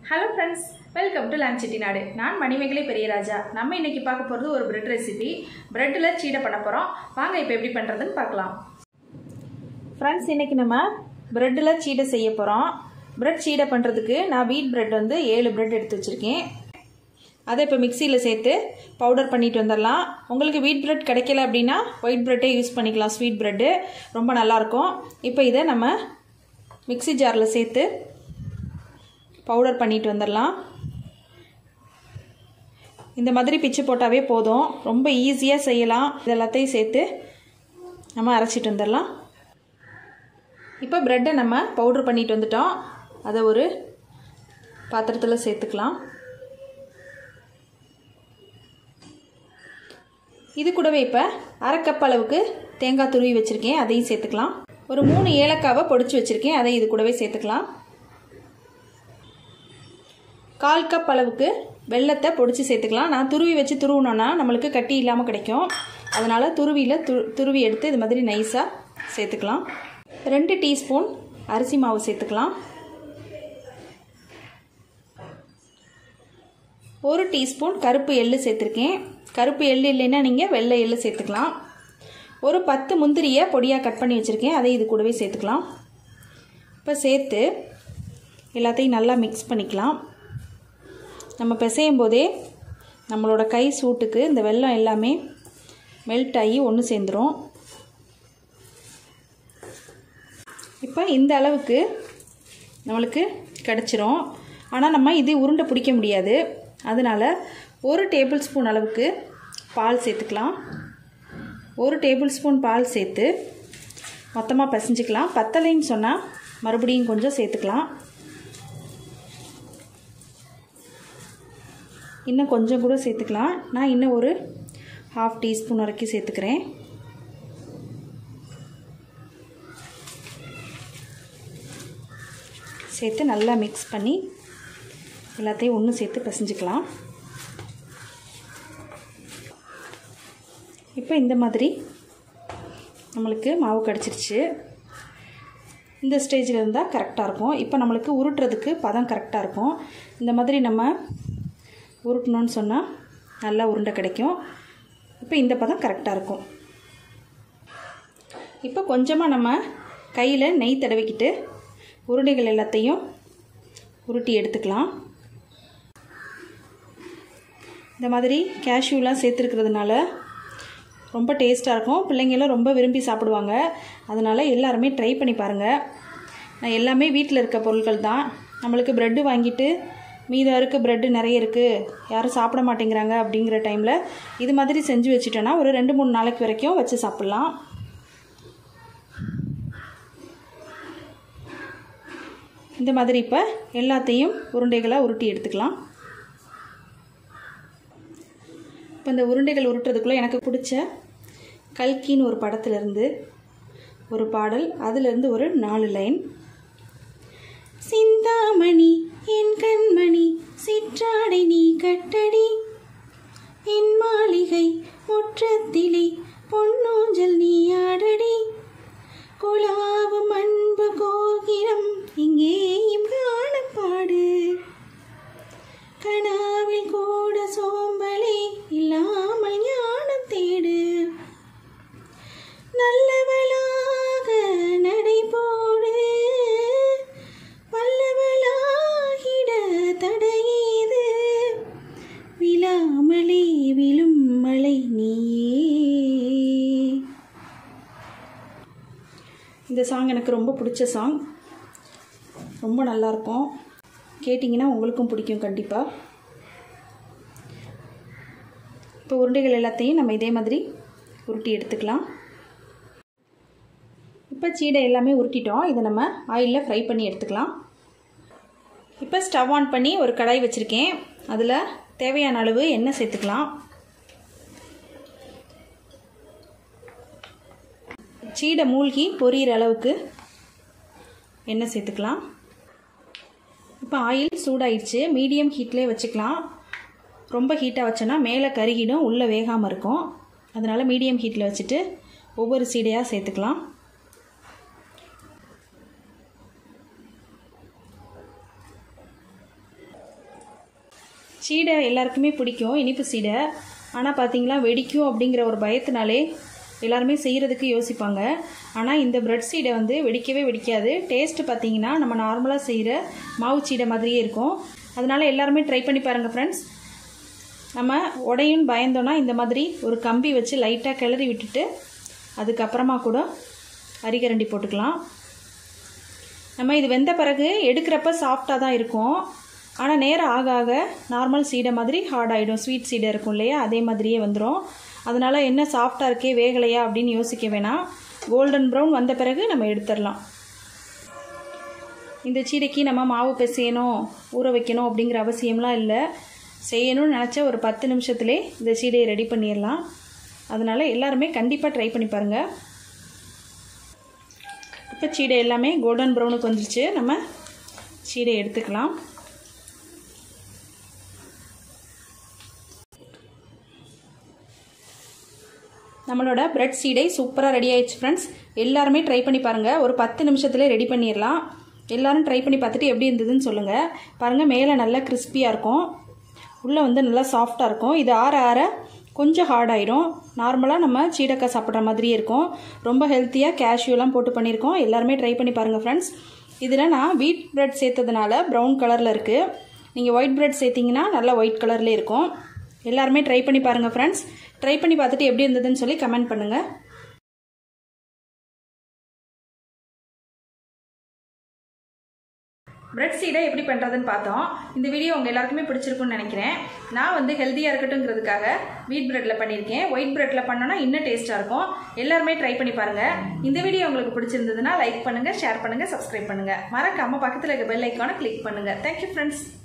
Hello friends, welcome to Lunch Chettinadu. நான் மணிமேகலை பெரியராஜா. நம்ம இன்னைக்கு பார்க்க போறது ஒரு பிரெட் ரெசிபி. பிரெட்ல சீடை பண்ண போறோம். வாங்க இப்போ எப்படி பண்றதுன்னு பார்க்கலாம். Friends, இன்னைக்கு நம்ம பிரெட்ல சீடை செய்ய போறோம். பிரெட் சீடை பண்றதுக்கு நான் வீட் பிரெட் வந்து 7 பிரெட் எடுத்து வச்சிருக்கேன். அதை இப்போ மிக்ஸில சேர்த்து பவுடர் பண்ணிட்டு வந்துடலாம். உங்களுக்கு வீட் பிரெட் கிடைக்கல அப்படினா ஒயிட் பிரெட்டே யூஸ் பண்ணிக்கலாம். ஸ்வீட் பிரெட் ரொம்ப நல்லா இருக்கும். இப்போ இதை நம்ம மிக்ஸி ஜார்ல சேர்த்து பவுடர் பண்ணிட்டு வந்துடலாம். இந்த மாதிரி பிச்சு போட்டாவே போதும். ரொம்ப ஈஸியா செய்யலாம். இதெல்லாத்தையும் சேர்த்து நம்ம அரைச்சிட்டு வந்துடலாம். இப்போ பிரெட்டை நம்ம பவுடர் பண்ணிட்டு வந்துட்டோம். அதை ஒரு பாத்திரத்தில் சேர்த்துக்கலாம். இது கூடவே இப்போ அரை கப் அளவுக்கு தேங்காய் துருவி வச்சிருக்கேன். அதையும் சேர்த்துக்கலாம். ஒரு 3 ஏலக்காவை பொடிச்சு வச்சிருக்கேன். அதை இது கூடவே சேர்த்துக்கலாம். 1/4 கப் அளவுக்கு வெல்லத்தை பொடிச்சு சேர்த்துக்கலாம். நான் துருவி வச்சு துருவினோன்னா நம்மளுக்கு கட்டி இல்லாமல் கிடைக்கும். அதனால் துருவி எடுத்து இது மாதிரி நைஸாக சேர்த்துக்கலாம். 2 டீஸ்பூன் அரிசி மாவு சேர்த்துக்கலாம். 1 டீஸ்பூன் கருப்பு எள்ளு சேர்த்துருக்கேன். கருப்பு எள்ளு இல்லைன்னா நீங்கள் வெள்ளை எள்ளு சேர்த்துக்கலாம். ஒரு 10 முந்திரியை பொடியாக கட் பண்ணி வச்சுருக்கேன். அதை இது கூடவே சேர்த்துக்கலாம். இப்போ சேர்த்து எல்லாத்தையும் நல்லா மிக்ஸ் பண்ணிக்கலாம். நம்ம பிசையும் போதே நம்மளோட கை சூட்டுக்கு இந்த வெல்லம் எல்லாமே மெல்ட் ஆகி ஒன்று சேர்ந்துடும். இப்போ இந்த அளவுக்கு நம்மளுக்கு கிடச்சிரும். ஆனால் நம்ம இது உருண்டை பிடிக்க முடியாது. அதனால் 1 டேபிள் ஸ்பூன் அளவுக்கு பால் சேர்த்துக்கலாம். 1 டேபிள் ஸ்பூன் பால் சேர்த்து மொத்தமாக பிசைஞ்சிக்கலாம். பத்தலைன்னு சொன்னால் மறுபடியும் கொஞ்சம் சேர்த்துக்கலாம். இன்னும் கொஞ்சம் கூட சேர்த்துக்கலாம். நான் இன்னும் ஒரு 1/2 டீஸ்பூன் வரைக்கும் சேர்த்துக்கிறேன். சேர்த்து நல்லா மிக்ஸ் பண்ணி எல்லாத்தையும் ஒன்று சேர்த்து பிசைஞ்சிக்கலாம். இப்போ இந்த மாதிரி நம்மளுக்கு மாவு கிடச்சிருச்சு. இந்த ஸ்டேஜில் இருந்தால் கரெக்டாக இருக்கும். இப்போ நம்மளுக்கு உருட்டுறதுக்கு பதம் கரெக்டாக இருக்கும். இந்த மாதிரி நம்ம உருட்டணும்னு சொன்னால் நல்லா உருண்டை கிடைக்கும். இப்போ இந்த பதம் கரெக்டாக இருக்கும். இப்போ கொஞ்சமாக நம்ம கையில் நெய் தடவிக்கிட்டு உருண்டைகள் எல்லாத்தையும் உருட்டி எடுத்துக்கலாம். இந்த மாதிரி கேஷ்யூலாம் சேர்த்துருக்கிறதுனால ரொம்ப டேஸ்ட்டாக இருக்கும். பிள்ளைங்களும் ரொம்ப விரும்பி சாப்பிடுவாங்க. அதனால் எல்லாருமே ட்ரை பண்ணி பாருங்கள். நான் எல்லாமே வீட்டில் இருக்க பொருட்கள் தான். நம்மளுக்கு ப்ரெட்டு வாங்கிட்டு மீதம் இருக்க ப்ரெட்டு நிறைய இருக்குது, யாரும் சாப்பிட மாட்டேங்கிறாங்க அப்படிங்கிற டைமில் இது மாதிரி செஞ்சு வச்சுட்டோன்னா ஒரு 2-3 நாளைக்கு வரைக்கும் வச்சு சாப்பிட்லாம். இந்த மாதிரி இப்போ எல்லாத்தையும் உருண்டைகளாக உருட்டி எடுத்துக்கலாம். இப்போ இந்த உருண்டைகள் உருட்டுறதுக்குள்ளே எனக்கு பிடிச்ச கல்கின்னு ஒரு படத்துலேருந்து ஒரு பாடல், அதிலிருந்து ஒரு 4 லைன். சிந்தாமணி என் கண்மணி சிற்றாடை நீ கட்டடி, என் மாளிகை முற்றத்திலே பொன்னூஞ்சல் நீ ஆடடி, குலாவும் அன்பு கோகிரம் இங்கேயும் காணப்பாடு, கனாவில் கூட சோம்பலே இல்லாமல் ஞானம் தேடு, நல்லவளாக நடைபோடு வல்லவளாகிட தடையேது, விழாமலே விழும் மலை நீயே. இந்த சாங் எனக்கு ரொம்ப பிடிச்ச சாங். ரொம்ப நல்லாயிருக்கும். கேட்டிங்கன்னா உங்களுக்கும் பிடிக்கும் கண்டிப்பாக. இப்போ உருண்டைகள் எல்லாத்தையும் நம்ம இதே மாதிரி உருட்டி எடுத்துக்கலாம். இப்போ சீடை எல்லாமே உருட்டிட்டோம். இதை நம்ம ஆயிலில் ஃப்ரை பண்ணி எடுத்துக்கலாம். இப்போ ஸ்டவ் ஆன் பண்ணி ஒரு கடாய் வச்சுருக்கேன். அதில் தேவையான அளவு எண்ணெய் சேர்த்துக்கலாம். சீடை மூழ்கி பொரியிற அளவுக்கு எண்ணெய் சேர்த்துக்கலாம். இப்போ ஆயில் சூடாயிடுச்சு. மீடியம் ஹீட்லேயே வச்சுக்கலாம். ரொம்ப ஹீட்டாக வச்சோன்னா மேலே கருகிடும், உள்ளே வேகாமல் இருக்கும். அதனால் மீடியம் ஹீட்டில் வச்சுட்டு ஒவ்வொரு சீடையாக சேர்த்துக்கலாம். சீடை எல்லாருக்குமே பிடிக்கும், இனிப்பு சீடை. ஆனால் பார்த்தீங்களா வெடிக்கும் அப்படிங்கிற ஒரு பயத்தினாலே எல்லாருமே செய்கிறதுக்கு யோசிப்பாங்க. ஆனால் இந்த பிரெட் சீடை வந்து வெடிக்கவே வெடிக்காது. டேஸ்ட்டு பார்த்தீங்கன்னா நம்ம நார்மலாக செய்கிற மாவு சீடை மாதிரியே இருக்கும். அதனால் எல்லாருமே ட்ரை பண்ணி பாருங்கள் ஃப்ரெண்ட்ஸ். நம்ம உடையும் பயந்தோன்னா இந்த மாதிரி ஒரு கம்பி வச்சு லைட்டாக கிளறி விட்டுட்டு அதுக்கப்புறமா கூட அரிகரண்டி போட்டுக்கலாம். நம்ம இது வெந்த பிறகு எடுக்கிறப்ப சாஃப்டாக தான் இருக்கும். ஆனால் நேரம் ஆக ஆக நார்மல் சீடை மாதிரி ஹார்ட் ஆகிடும். ஸ்வீட் சீடை இருக்கும் இல்லையா, அதே மாதிரியே வந்துடும். அதனால் என்ன சாஃப்டாக இருக்கே வேகலையா அப்படின்னு யோசிக்க வேணாம். கோல்டன் ப்ரௌன் வந்த பிறகு நம்ம எடுத்துடலாம். இந்த சீடைக்கு நம்ம மாவு பிசையணும், ஊற வைக்கணும் அப்படிங்கிற அவசியம்லாம் இல்லை. செய்யணும்னு நினச்ச ஒரு 10 நிமிஷத்துலே இந்த சீடையை ரெடி பண்ணிடலாம். அதனால் எல்லாருமே கண்டிப்பாக ட்ரை பண்ணி பாருங்கள். இப்போ சீடை எல்லாமே கோல்டன் ப்ரௌனுக்கு வந்துருச்சு. நம்ம சீடை எடுத்துக்கலாம். நம்மளோட பிரெட் சீடை சூப்பராக ரெடி ஆயிடுச்சு ஃப்ரெண்ட்ஸ். எல்லாருமே ட்ரை பண்ணி பாருங்கள். ஒரு 10 நிமிஷத்துலேயே ரெடி பண்ணிடலாம். எல்லோரும் ட்ரை பண்ணி பார்த்துட்டு எப்படி இருந்ததுன்னு சொல்லுங்கள். பாருங்கள், மேலே நல்லா கிறிஸ்பியாக இருக்கும், உள்ளே வந்து நல்லா சாஃப்டாக இருக்கும். இது ஆற ஆற கொஞ்சம் ஹார்ட் ஆகிடும். நார்மலாக நம்ம சீடைக்காய் சாப்பிட்ற மாதிரியே இருக்கும். ரொம்ப ஹெல்த்தியாக கேஷ்யூலாம் போட்டு பண்ணியிருக்கோம். எல்லாருமே ட்ரை பண்ணி பாருங்கள் ஃப்ரெண்ட்ஸ். இதில் நான் வீட் பிரெட் சேர்த்ததுனால ப்ரௌன் கலரில் இருக்குது. நீங்கள் ஒயிட் பிரெட் சேர்த்திங்கன்னா நல்லா ஒயிட் கலர்லேயே இருக்கும். எல்லாருமே ட்ரை பண்ணி பாருங்கள் ஃப்ரெண்ட்ஸ். ட்ரை பண்ணி பார்த்துட்டு எப்படி இருந்ததுன்னு சொல்லி கமெண்ட் பண்ணுங்கள். பிரெட் சீடை எப்படி பண்ணுறதுன்னு பார்த்தோம். இந்த வீடியோ உங்கள் எல்லாருக்குமே பிடிச்சிருக்குன்னு நினைக்கிறேன். நான் வந்து ஹெல்த்தியாக இருக்கட்டும்ங்கிறதுக்காக வீட் பிரெட்டில் பண்ணியிருக்கேன். ஒயிட் பிரெட்டில் பண்ணோன்னா இன்னும் டேஸ்ட்டாக இருக்கும். எல்லாருமே ட்ரை பண்ணி பாருங்கள். இந்த வீடியோ உங்களுக்கு பிடிச்சிருந்ததுன்னா லைக் பண்ணுங்கள், ஷேர் பண்ணுங்கள், சப்ஸ்கிரைப் பண்ணுங்கள். மறக்காமல் பக்கத்தில் இருக்க பெல் ஐக்கானை கிளிக் பண்ணுங்கள். Thank you friends.